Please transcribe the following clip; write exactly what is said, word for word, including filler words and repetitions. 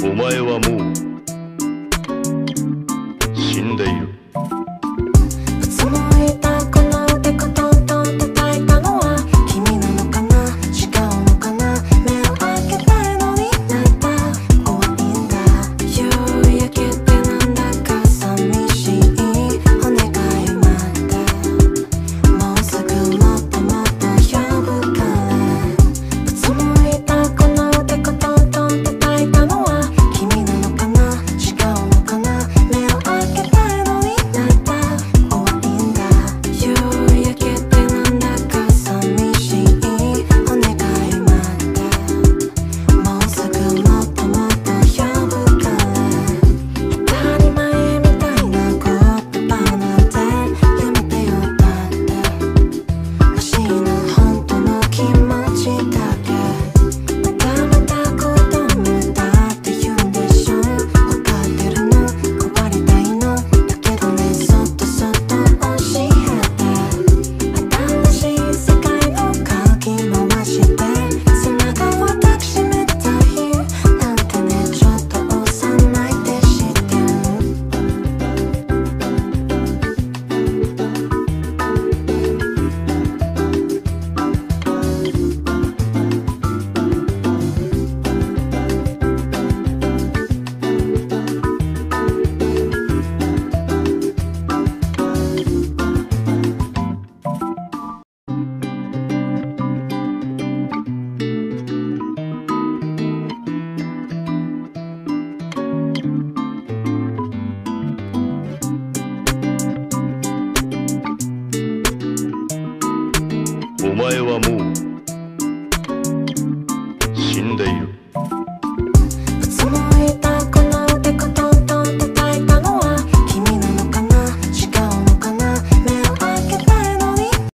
お前はもう死んでいる。 いつもいたこの腕コトントン叩いたのは君なのかな、違うのかな。目を開けたいのになんだ怖いんだ。夕焼けってなんだか寂しい。お願い待ってもうすぐもっともっと呼ぶから。いつもいたこの腕コトントン叩いたのは君なのかな、違うのかな。目を開けたいのになんだ怖いんだ。夕焼けってなんだか寂しい。お願い待ってもうすぐもっともっと呼ぶから。当たり前みたいな言葉なんてやめてよ。だって欲しいな本当の気持ちだけ。またまた子供だって言うんでしょ。わかってるの困りたいのだけどね、そっとそっと教えて。新しい世界の鍵回して背中を抱きしめた日なんてね、ちょっと幼いって知ってる。 お前はもう死んでいる。